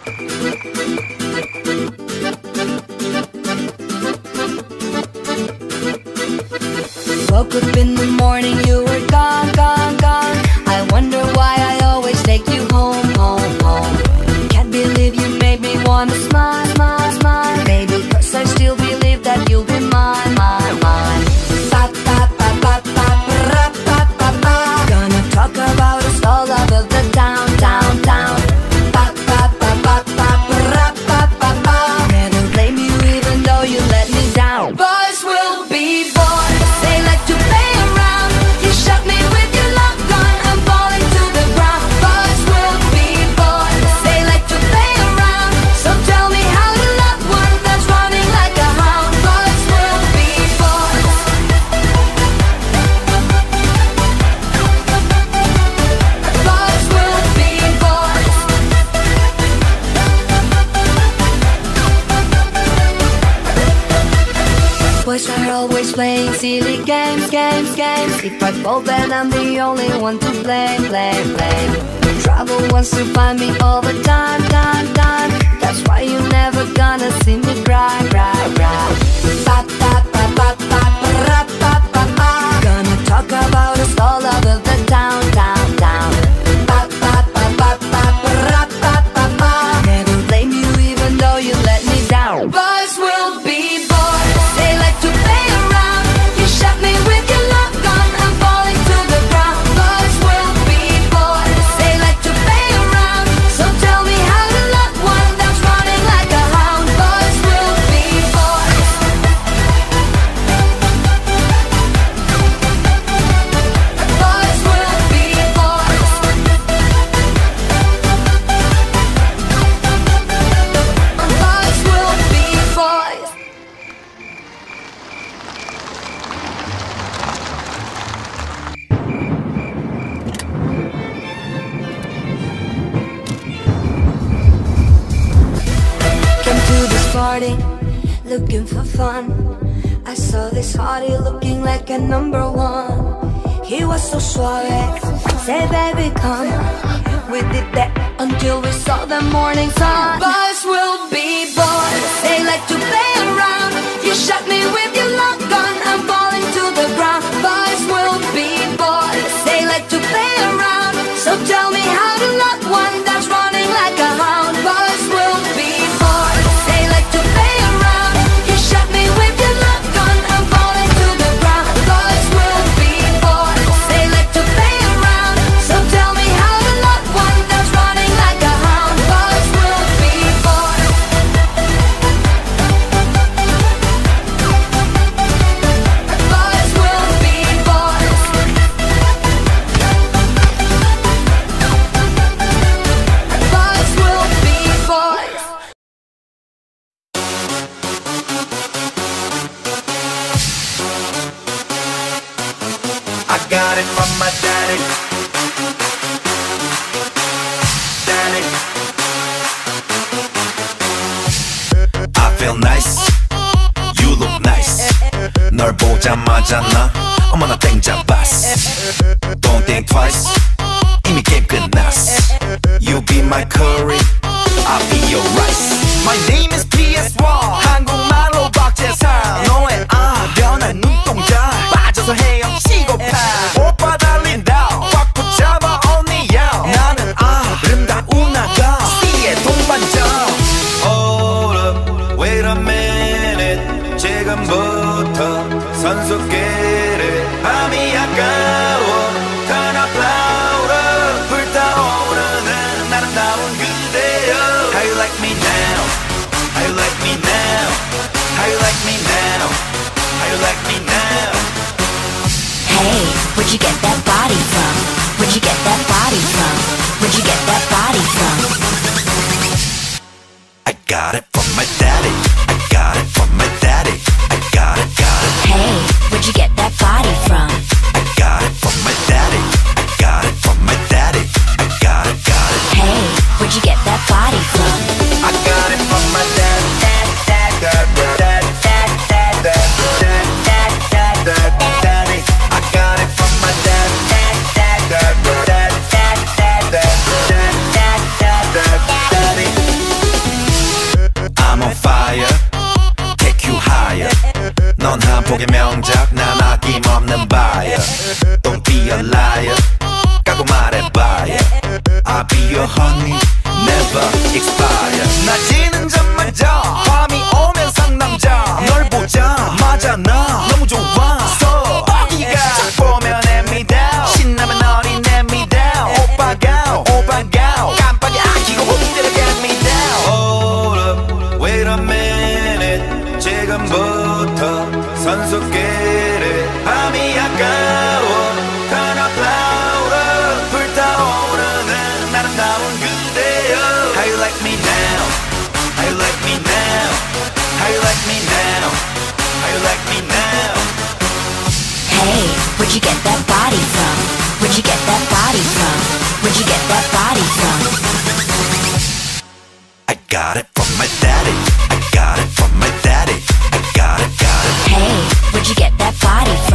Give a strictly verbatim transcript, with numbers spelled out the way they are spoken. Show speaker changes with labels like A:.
A: Woke up in the morning, you were gone, gone, gone. I wonder why I always take you home, home, home. Can't believe you made me wanna smile, smile, smile. Maybe cause I still believe that you'll be mine, mine, mine. Ba, ba, ba, ba, ba, ra, ba, ba, ba. Gonna talk about us all over the town, town, town. Ba, ba, ba, ba, ba, ra, ba, ba, ba. Never blame you even though you let me down. Boys will be boys. They like to play around. You shot me with your love gun. I'm falling to the ground. Boys will be boys. They like to play around. So tell me how to love one that's running like a hound. Boys will be boys. Boys will be boys. Boys are always playing silly games, games, games. If I fall then I'm the only one to blame, blame, blame. Trouble wants to find me all the time, time, time. That's why you never gonna see me cry, cry, cry. Ba, ba, ba, ba, ba, ra, ba, ba, ba. Gonna talk about us all over the town, town, town. Ba, ba, ba, ba, ba, ra, ba, ba, ba. Never blame you even though you let me down. Boys will be boys. They like to play around. You shot me with your love gun. I'm falling to the ground. Boys will be boys. They like to play around. So tell me how to love one that's running like a hound. Boys will be boys. Boys will be boys. Boys will be boys. Came to this party looking for fun. I saw this hottie looking like a number one. He was so suave, say baby come. We did that until we saw the morning sun. Boys will be boys. They like to play around. You shot me with your love gun. I'm falling to the ground. Boys will be boys. They like to play around. So tell me how to love one that's running like a hound. Boys will be boys. They like to play around. You shot me with your love gun. I'm falling to the ground. Boys will be boys. They like to play around. So tell me how to love one that's running like a hound. Boys will be boys. Boys will be boys. Boys will be boys.
B: I got it from my daddy. Daddy. I feel nice. You look nice. 널 보자마자 나 어머나 땡 잡았어. Don't think twice. 이미 게임 끝났어. You be my curry. I'll be your rice. My name is 피 에스 원. 한국말로 박재상. 너의 아 변한 눈동자 빠져서 헤엄치고파. 오빠 달린다 꽉 붙잡아 언니야. 나는 아름다운 아가 C의 동반자. Hold up, wait a minute. 지금부터 선수끼리 밤이 아까워. Turn up louder. 불타오르는 아름다운 그대여. How you like me now? How you like me now? How you like me now? How you like me now?
A: Hey, where'd you get that body from? Where'd you get that body from? Where'd you get that body from?
B: I got it from my daddy. I got it from my daddy. I got it, got it.
A: Hey, where'd you get that body from?
B: I got it from my daddy. I got it from my daddy. I got it, got it.
A: Hey, where'd you get that body from?
B: I got it from my daddy. Dad, dad, dad, dad, dad, dad, dad, dad, dad, dad, daddy. I got it from my daddy. Dad, dad, dad, dad, dad, dad, dad, dad, dad, dad, dad, daddy. 축복의 명작 난 아낌없는 buyer. Don't be a liar 까고 말해봐야 I'll be your honey never expire. 낮이는 잠마자 밤이 오면 상남자 널 보자마자 나 너무 좋았어. 어디가 딱 보면 hand me down 신나면 어린 hand me down 오빠가 오빠가 깜빡이 아끼고 흔들어 get me down. Hold up wait a minute 지금부터 선수끼리 밤이 아까워 turn up louder 불타오르는 아름다운 그대여. How you like me now How you like me now How you like me now How you like me now.
A: Hey, where'd you get that body from? Where'd you get that body from? Where'd you get that body from?
B: I got it from my daddy I got it from my daddy I got it, got it.
A: Hey, where'd you get that body from?